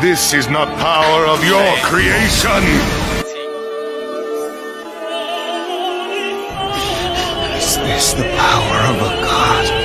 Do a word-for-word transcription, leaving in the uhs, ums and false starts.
This is not power of your creation! Is this the power of a god?